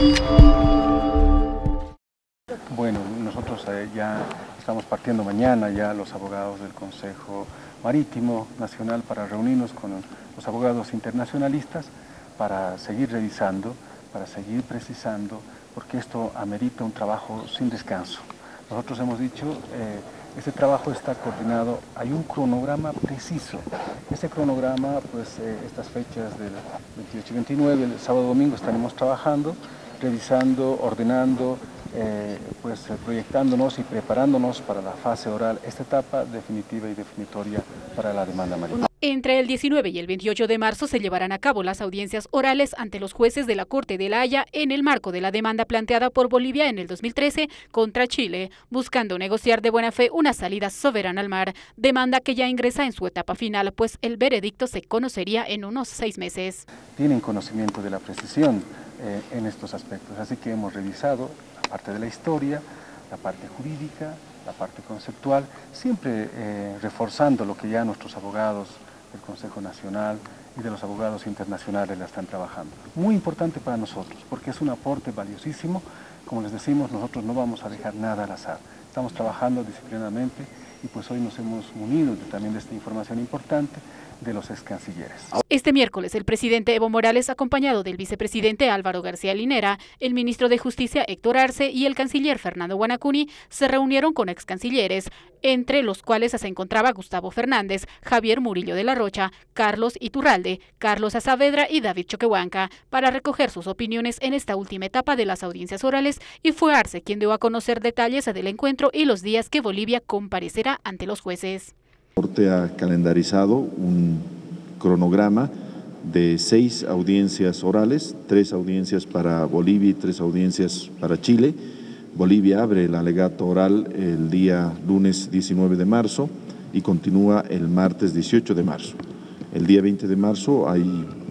Bueno, nosotros ya estamos partiendo mañana ya los abogados del Consejo Marítimo Nacional para reunirnos con los abogados internacionalistas para seguir revisando, para seguir precisando, porque esto amerita un trabajo sin descanso. Nosotros hemos dicho, este trabajo está coordinado, hay un cronograma preciso. Ese cronograma, pues estas fechas del 28 y 29, el sábado y domingo estaremos trabajando, revisando, ordenando, proyectándonos y preparándonos para la fase oral, esta etapa definitiva y definitoria para la demanda marítima. Entre el 19 y el 28 de marzo se llevarán a cabo las audiencias orales ante los jueces de la Corte de La Haya en el marco de la demanda planteada por Bolivia en el 2013 contra Chile, buscando negociar de buena fe una salida soberana al mar, demanda que ya ingresa en su etapa final, pues el veredicto se conocería en unos 6 meses. Tienen conocimiento de la precisión en estos aspectos, así que hemos revisado la parte de la historia, la parte jurídica, la parte conceptual, siempre reforzando lo que ya nuestros abogados del Consejo Nacional y de los abogados internacionales la están trabajando. Muy importante para nosotros, porque es un aporte valiosísimo. Como les decimos, nosotros no vamos a dejar nada al azar. Estamos trabajando disciplinadamente y pues hoy nos hemos munido también de esta información importante de los ex cancilleres. Este miércoles el presidente Evo Morales, acompañado del vicepresidente Álvaro García Linera, el ministro de Justicia Héctor Arce y el canciller Fernando Guanacuni se reunieron con ex cancilleres, entre los cuales se encontraba Gustavo Fernández, Javier Murillo de la Rocha, Carlos Iturralde, Carlos Saavedra y David Choquehuanca, para recoger sus opiniones en esta última etapa de las audiencias orales, y fue Arce quien dio a conocer detalles del encuentro y los días que Bolivia comparecerá ante los jueces. La Corte ha calendarizado un cronograma de 6 audiencias orales, 3 audiencias para Bolivia y 3 audiencias para Chile. Bolivia abre el alegato oral el día lunes 19 de marzo y continúa el martes 18 de marzo. El día 20 de marzo hay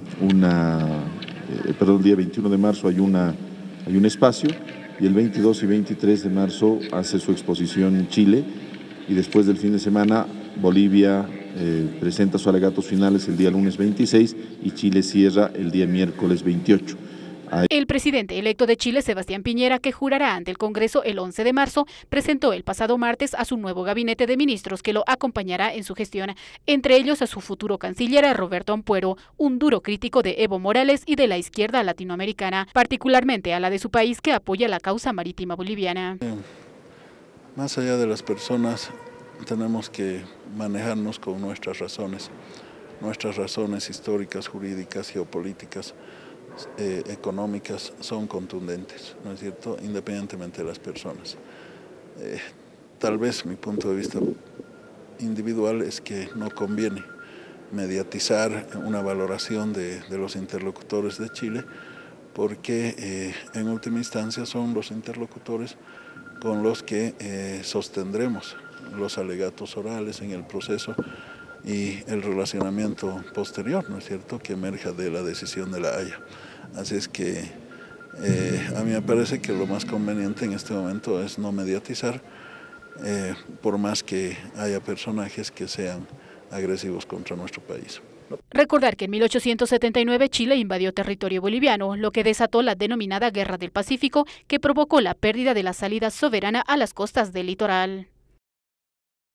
el día 21 de marzo hay un espacio, y el 22 y 23 de marzo hace su exposición Chile, y después del fin de semana Bolivia presenta sus alegatos finales el día lunes 26 y Chile cierra el día miércoles 28. El presidente electo de Chile, Sebastián Piñera, que jurará ante el Congreso el 11 de marzo, presentó el pasado martes a su nuevo gabinete de ministros que lo acompañará en su gestión, entre ellos a su futuro canciller Roberto Ampuero, un duro crítico de Evo Morales y de la izquierda latinoamericana, particularmente a la de su país que apoya la causa marítima boliviana. Más allá de las personas, tenemos que manejarnos con nuestras razones históricas, jurídicas, geopolíticas, económicas son contundentes, ¿no es cierto?, independientemente de las personas. Tal vez mi punto de vista individual es que no conviene mediatizar una valoración de los interlocutores de Chile, porque en última instancia son los interlocutores con los que sostendremos los alegatos orales en el proceso y el relacionamiento posterior, ¿no es cierto?, que emerja de la decisión de La Haya. Así es que a mí me parece que lo más conveniente en este momento es no mediatizar, por más que haya personajes que sean agresivos contra nuestro país. Recordar que en 1879 Chile invadió territorio boliviano, lo que desató la denominada Guerra del Pacífico, que provocó la pérdida de la salida soberana a las costas del litoral.